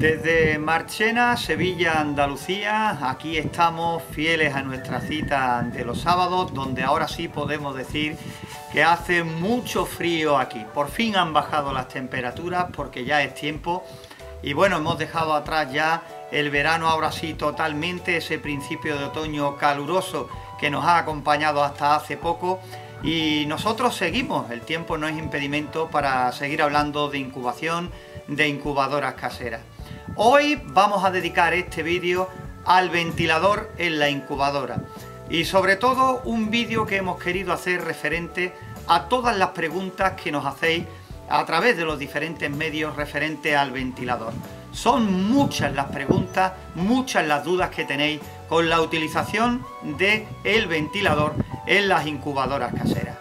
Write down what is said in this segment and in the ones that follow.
Desde Marchena, Sevilla, Andalucía, aquí estamos fieles a nuestra cita de los sábados, donde ahora sí podemos decir que hace mucho frío aquí. Por fin han bajado las temperaturas porque ya es tiempo y bueno, hemos dejado atrás ya el verano ahora sí totalmente, ese principio de otoño caluroso que nos ha acompañado hasta hace poco. Y nosotros seguimos, el tiempo no es impedimento para seguir hablando de incubación, de incubadoras caseras. Hoy vamos a dedicar este vídeo al ventilador en la incubadora y sobre todo un vídeo que hemos querido hacer referente a todas las preguntas que nos hacéis a través de los diferentes medios referentes al ventilador. Son muchas las preguntas, muchas las dudas que tenéis con la utilización del ventilador en las incubadoras caseras.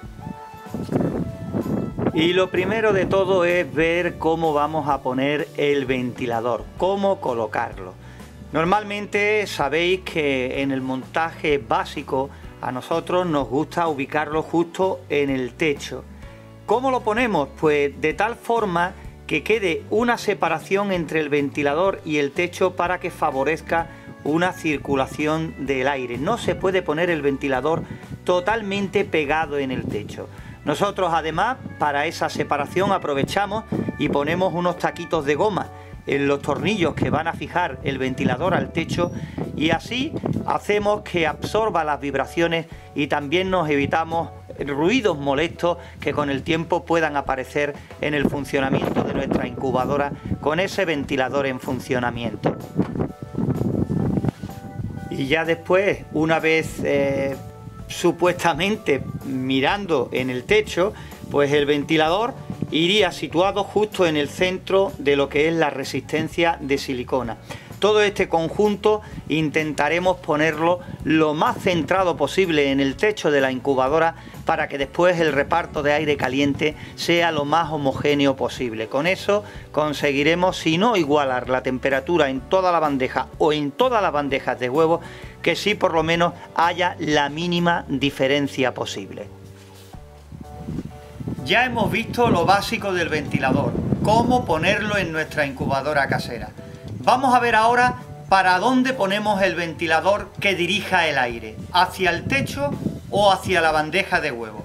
Y lo primero de todo es ver cómo vamos a poner el ventilador, cómo colocarlo. Normalmente sabéis que en el montaje básico a nosotros nos gusta ubicarlo justo en el techo. ¿Cómo lo ponemos? Pues de tal forma que quede una separación entre el ventilador y el techo para que favorezca una circulación del aire. No se puede poner el ventilador totalmente pegado en el techo. Nosotros además para esa separación aprovechamos y ponemos unos taquitos de goma en los tornillos que van a fijar el ventilador al techo y así hacemos que absorba las vibraciones y también nos evitamos ruidos molestos que con el tiempo puedan aparecer en el funcionamiento de nuestra incubadora con ese ventilador en funcionamiento. Y ya después, una vez supuestamente mirando en el techo, pues el ventilador iría situado justo en el centro de lo que es la resistencia de silicona. Todo este conjunto intentaremos ponerlo lo más centrado posible en el techo de la incubadora para que después el reparto de aire caliente sea lo más homogéneo posible. Con eso conseguiremos, si no igualar la temperatura en toda la bandeja o en todas las bandejas de huevos, que sí por lo menos haya la mínima diferencia posible. Ya hemos visto lo básico del ventilador, cómo ponerlo en nuestra incubadora casera. Vamos a ver ahora para dónde ponemos el ventilador que dirija el aire, hacia el techo o hacia la bandeja de huevos.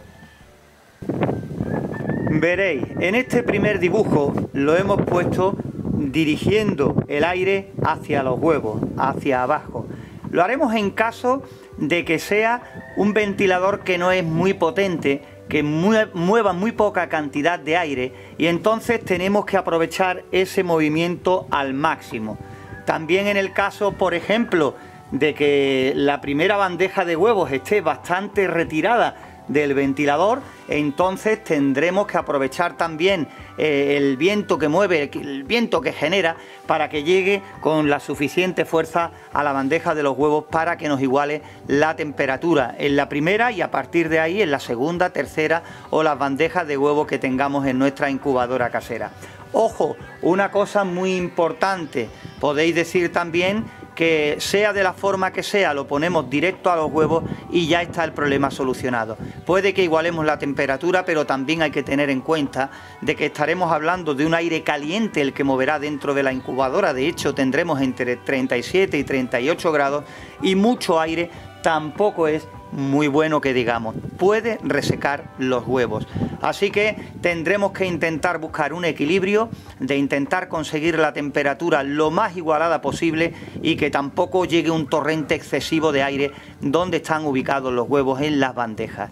Veréis, en este primer dibujo lo hemos puesto dirigiendo el aire hacia los huevos, hacia abajo. Lo haremos en caso de que sea un ventilador que no es muy potente, que mueva muy poca cantidad de aire y entonces tenemos que aprovechar ese movimiento al máximo. También en el caso, por ejemplo, de que la primera bandeja de huevos esté bastante retirada del ventilador, entonces tendremos que aprovechar también el viento que mueve, el viento que genera, para que llegue con la suficiente fuerza a la bandeja de los huevos para que nos iguale la temperatura en la primera y a partir de ahí en la segunda, tercera o las bandejas de huevos que tengamos en nuestra incubadora casera. Ojo, una cosa muy importante, podéis decir también que sea de la forma que sea, lo ponemos directo a los huevos y ya está el problema solucionado. Puede que igualemos la temperatura, pero también hay que tener en cuenta de que estaremos hablando de un aire caliente el que moverá dentro de la incubadora. De hecho, tendremos entre 37 y 38 grados y mucho aire tampoco es muy bueno que digamos, puede resecar los huevos. Así que tendremos que intentar buscar un equilibrio, de intentar conseguir la temperatura lo más igualada posible y que tampoco llegue un torrente excesivo de aire donde están ubicados los huevos en las bandejas.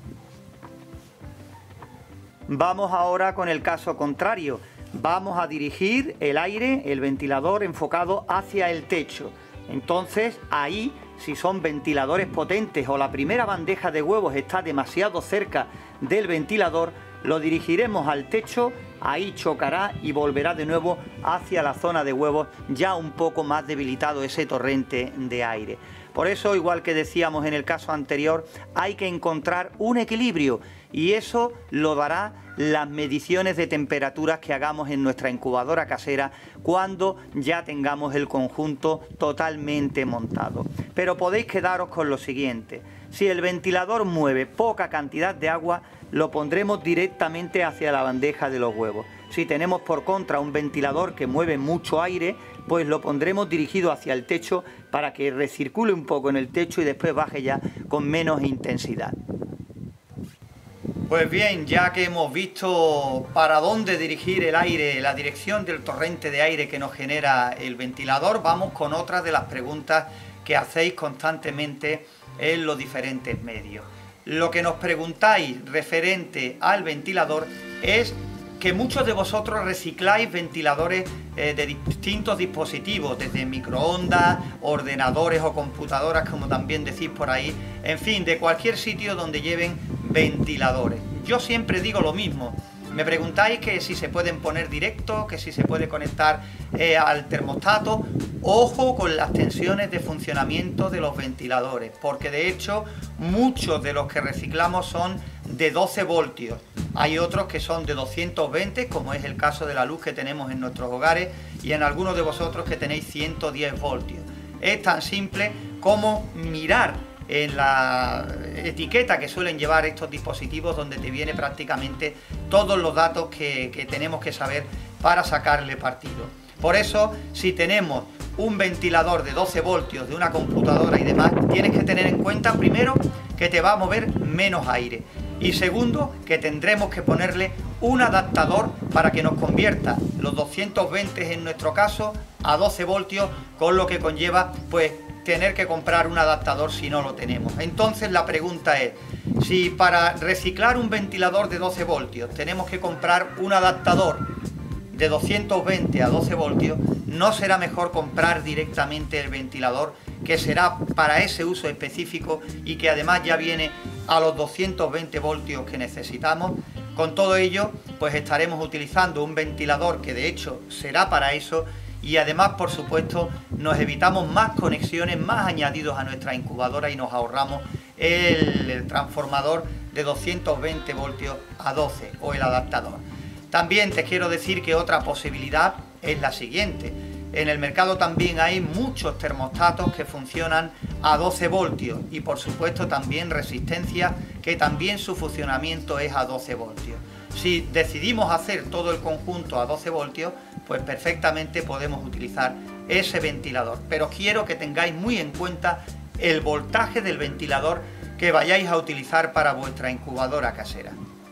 Vamos ahora con el caso contrario. Vamos a dirigir el aire, el ventilador enfocado hacia el techo. Entonces ahí, si son ventiladores potentes o la primera bandeja de huevos está demasiado cerca del ventilador, lo dirigiremos al techo, ahí chocará y volverá de nuevo hacia la zona de huevos, ya un poco más debilitado ese torrente de aire. Por eso, igual que decíamos en el caso anterior, hay que encontrar un equilibrio y eso lo dará las mediciones de temperaturas que hagamos en nuestra incubadora casera cuando ya tengamos el conjunto totalmente montado. Pero podéis quedaros con lo siguiente: si el ventilador mueve poca cantidad de agua, lo pondremos directamente hacia la bandeja de los huevos. Si tenemos por contra un ventilador que mueve mucho aire, pues lo pondremos dirigido hacia el techo para que recircule un poco en el techo y después baje ya con menos intensidad. Pues bien, ya que hemos visto para dónde dirigir el aire, la dirección del torrente de aire que nos genera el ventilador, vamos con otra de las preguntas que hacéis constantemente en los diferentes medios. Lo que nos preguntáis referente al ventilador es que muchos de vosotros recicláis ventiladores de distintos dispositivos, desde microondas, ordenadores o computadoras, como también decís por ahí, en fin, de cualquier sitio donde lleven ventiladores. Yo siempre digo lo mismo. Me preguntáis que si se pueden poner directos, que si se puede conectar al termostato. Ojo con las tensiones de funcionamiento de los ventiladores, porque de hecho muchos de los que reciclamos son de 12 voltios. Hay otros que son de 220, como es el caso de la luz que tenemos en nuestros hogares, y en algunos de vosotros que tenéis 110 voltios. Es tan simple como mirar en la etiqueta que suelen llevar estos dispositivos, donde te viene prácticamente todos los datos que tenemos que saber para sacarle partido. Por eso, si tenemos un ventilador de 12 voltios de una computadora y demás, tienes que tener en cuenta, primero, que te va a mover menos aire, y segundo, que tendremos que ponerle un adaptador para que nos convierta los 220 en nuestro caso a 12 voltios, con lo que conlleva pues tener que comprar un adaptador si no lo tenemos. Entonces la pregunta es, si para reciclar un ventilador de 12 voltios tenemos que comprar un adaptador de 220 a 12 voltios, ¿no será mejor comprar directamente el ventilador, que será para ese uso específico y que además ya viene a los 220 voltios que necesitamos? Con todo ello, pues estaremos utilizando un ventilador que de hecho será para eso, y además, por supuesto, nos evitamos más conexiones, más añadidos a nuestra incubadora, y nos ahorramos el transformador de 220 voltios a 12 o el adaptador. También te quiero decir que otra posibilidad es la siguiente. En el mercado también hay muchos termostatos que funcionan a 12 voltios y por supuesto también resistencia, que también su funcionamiento es a 12 voltios. Si decidimos hacer todo el conjunto a 12 voltios, pues perfectamente podemos utilizar ese ventilador. Pero quiero que tengáis muy en cuenta el voltaje del ventilador que vayáis a utilizar para vuestra incubadora casera.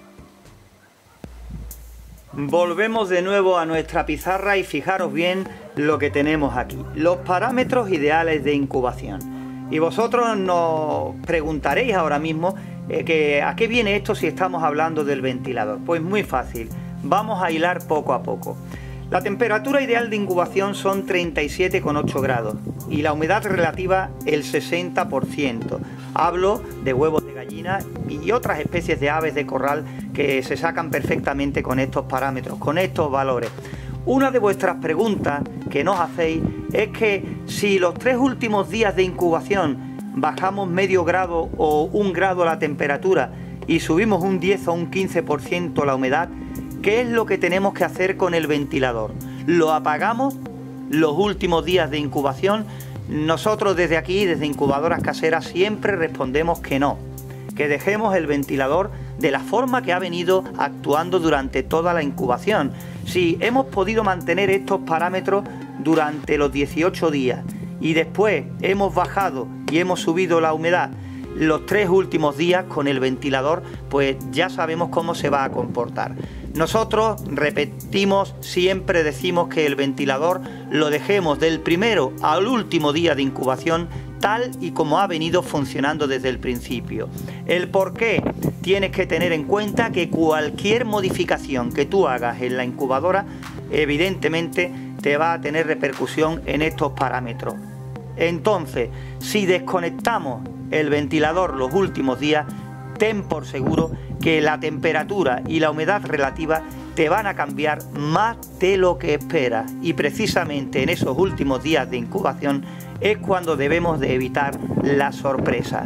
Volvemos de nuevo a nuestra pizarra y fijaros bien lo que tenemos aquí, los parámetros ideales de incubación. Y vosotros nos preguntaréis ahora mismo ¿a qué viene esto si estamos hablando del ventilador? Pues muy fácil, vamos a hilar poco a poco. La temperatura ideal de incubación son 37,8 grados y la humedad relativa el 60%. Hablo de huevos de gallina y otras especies de aves de corral que se sacan perfectamente con estos parámetros, con estos valores. Una de vuestras preguntas que nos hacéis es que si los 3 últimos días de incubación bajamos medio grado o 1 grado la temperatura y subimos un 10 o un 15% la humedad, ¿qué es lo que tenemos que hacer con el ventilador? ¿Lo apagamos los últimos días de incubación? Nosotros desde aquí, desde Incubadoras Caseras, siempre respondemos que no, que dejemos el ventilador de la forma que ha venido actuando durante toda la incubación. Si hemos podido mantener estos parámetros durante los 18 días y después hemos bajado y hemos subido la humedad los 3 últimos días con el ventilador, pues ya sabemos cómo se va a comportar. Nosotros repetimos, siempre decimos que el ventilador lo dejemos del primero al último día de incubación tal y como ha venido funcionando desde el principio. ¿El por qué? Tienes que tener en cuenta que cualquier modificación que tú hagas en la incubadora evidentemente te va a tener repercusión en estos parámetros. Entonces, si desconectamos el ventilador los últimos días, ten por seguro que la temperatura y la humedad relativa te van a cambiar más de lo que esperas, y precisamente en esos últimos días de incubación es cuando debemos de evitar las sorpresas.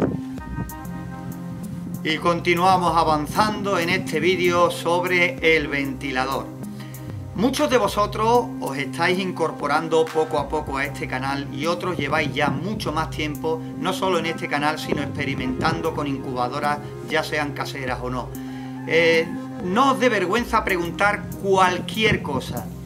Y continuamos avanzando en este vídeo sobre el ventilador. Muchos de vosotros os estáis incorporando poco a poco a este canal y otros lleváis ya mucho más tiempo, no solo en este canal, sino experimentando con incubadoras, ya sean caseras o no. No os dé vergüenza preguntar cualquier cosa.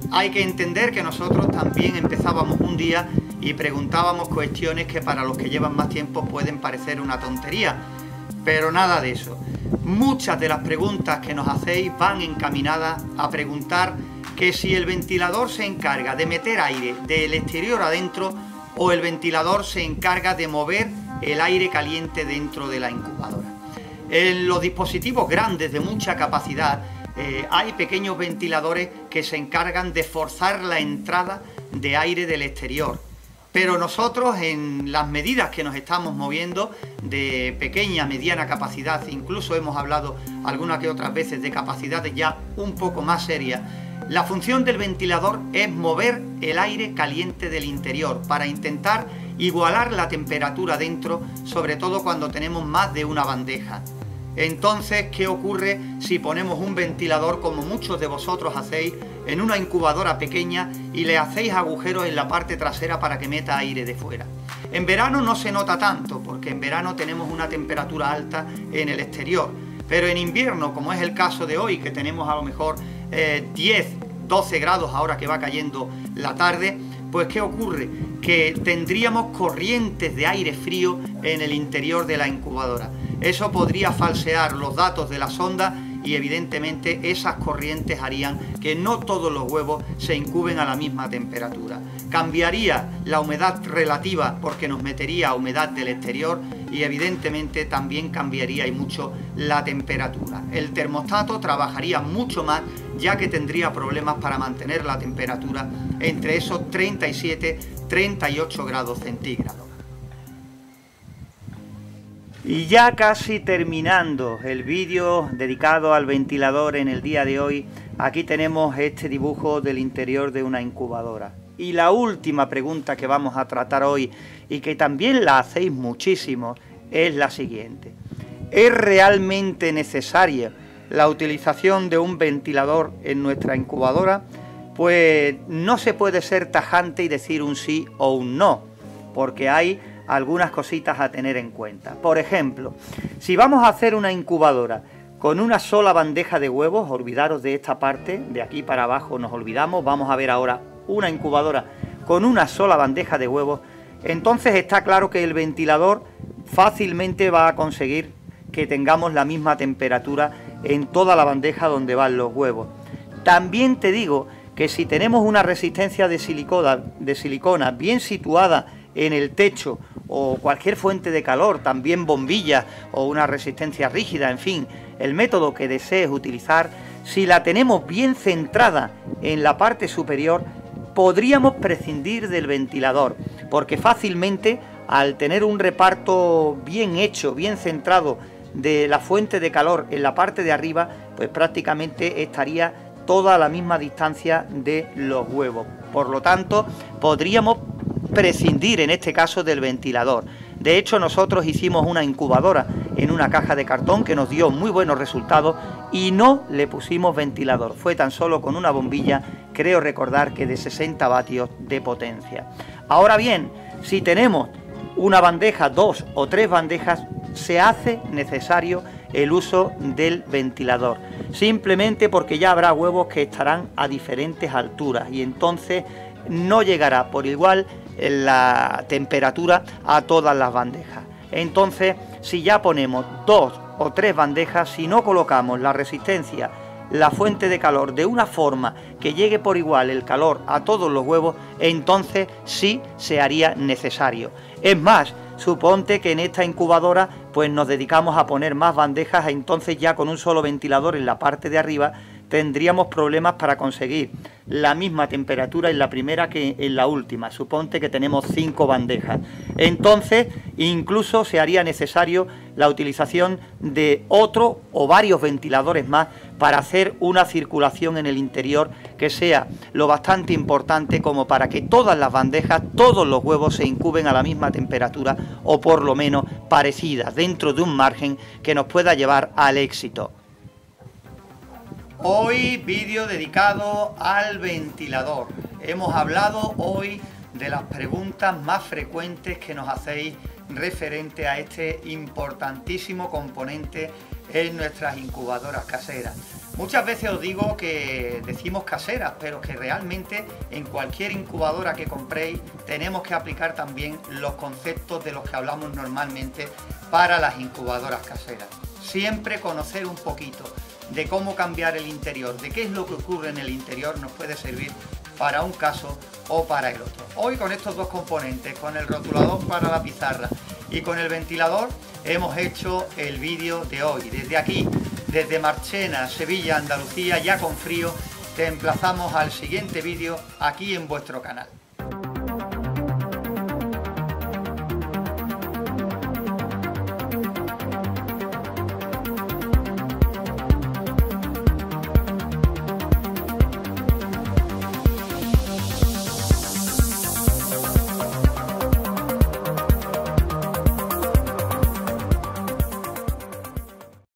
Hay que entender que nosotros también empezábamos un día y preguntábamos cuestiones que para los que llevan más tiempo pueden parecer una tontería, pero nada de eso. Muchas de las preguntas que nos hacéis van encaminadas a preguntar que si el ventilador se encarga de meter aire del exterior adentro o el ventilador se encarga de mover el aire caliente dentro de la incubadora. En los dispositivos grandes de mucha capacidad hay pequeños ventiladores que se encargan de forzar la entrada de aire del exterior. Pero nosotros, en las medidas que nos estamos moviendo de pequeña, mediana capacidad, incluso hemos hablado algunas que otras veces de capacidades ya un poco más serias, la función del ventilador es mover el aire caliente del interior para intentar igualar la temperatura dentro, sobre todo cuando tenemos más de una bandeja. Entonces, ¿qué ocurre si ponemos un ventilador, como muchos de vosotros hacéis, en una incubadora pequeña y le hacéis agujeros en la parte trasera para que meta aire de fuera? En verano no se nota tanto, porque en verano tenemos una temperatura alta en el exterior, pero en invierno, como es el caso de hoy, que tenemos a lo mejor 10, 12 grados ahora que va cayendo la tarde, pues ¿qué ocurre? Que tendríamos corrientes de aire frío en el interior de la incubadora. Eso podría falsear los datos de la sonda y evidentemente esas corrientes harían que no todos los huevos se incuben a la misma temperatura. Cambiaría la humedad relativa porque nos metería humedad del exterior y evidentemente también cambiaría y mucho la temperatura. El termostato trabajaría mucho más, ya que tendría problemas para mantener la temperatura entre esos 37-38 grados centígrados. Y ya casi terminando el vídeo dedicado al ventilador en el día de hoy, aquí tenemos este dibujo del interior de una incubadora. Y la última pregunta que vamos a tratar hoy, y que también la hacéis muchísimo, es la siguiente. ¿Es realmente necesaria la utilización de un ventilador en nuestra incubadora? Pues no se puede ser tajante y decir un sí o un no, porque hay algunas cositas a tener en cuenta. Por ejemplo, si vamos a hacer una incubadora con una sola bandeja de huevos, olvidaros de esta parte, de aquí para abajo nos olvidamos, vamos a ver ahora una incubadora con una sola bandeja de huevos, entonces está claro que el ventilador fácilmente va a conseguir que tengamos la misma temperatura en toda la bandeja donde van los huevos. También te digo que si tenemos una resistencia de silicona bien situada en el techo o cualquier fuente de calor, también bombillas o una resistencia rígida, en fin, el método que desees utilizar, si la tenemos bien centrada en la parte superior, podríamos prescindir del ventilador, porque fácilmente al tener un reparto bien hecho, bien centrado de la fuente de calor en la parte de arriba, pues prácticamente estaría toda a la misma distancia de los huevos. Por lo tanto, podríamos prescindir en este caso del ventilador. De hecho, nosotros hicimos una incubadora en una caja de cartón que nos dio muy buenos resultados y no le pusimos ventilador. Fue tan solo con una bombilla, creo recordar que de 60 vatios de potencia. Ahora bien, si tenemos una bandeja, 2 o 3 bandejas, se hace necesario el uso del ventilador, simplemente porque ya habrá huevos que estarán a diferentes alturas y entonces no llegará por igual la temperatura a todas las bandejas. Entonces, si ya ponemos 2 o 3 bandejas, si no colocamos la resistencia, la fuente de calor de una forma que llegue por igual el calor a todos los huevos, entonces sí se haría necesario. Es más, suponte que en esta incubadora pues nos dedicamos a poner más bandejas, entonces ya con un solo ventilador en la parte de arriba tendríamos problemas para conseguir la misma temperatura en la primera que en la última. Suponte que tenemos 5 bandejas. Entonces, incluso se haría necesario la utilización de otro o varios ventiladores más para hacer una circulación en el interior que sea lo bastante importante como para que todas las bandejas, todos los huevos se incuben a la misma temperatura o por lo menos parecidas, dentro de un margen que nos pueda llevar al éxito. Hoy vídeo dedicado al ventilador. Hemos hablado hoy de las preguntas más frecuentes que nos hacéis referente a este importantísimo componente en nuestras incubadoras caseras. Muchas veces os digo que decimos caseras, pero que realmente en cualquier incubadora que compréis tenemos que aplicar también los conceptos de los que hablamos normalmente para las incubadoras caseras. Siempre conocer un poquito de cómo cambiar el interior, de qué es lo que ocurre en el interior, nos puede servir para un caso o para el otro. Hoy con estos dos componentes, con el rotulador para la pizarra y con el ventilador, hemos hecho el vídeo de hoy. Desde aquí, desde Marchena, Sevilla, Andalucía, ya con frío, te emplazamos al siguiente vídeo aquí en vuestro canal.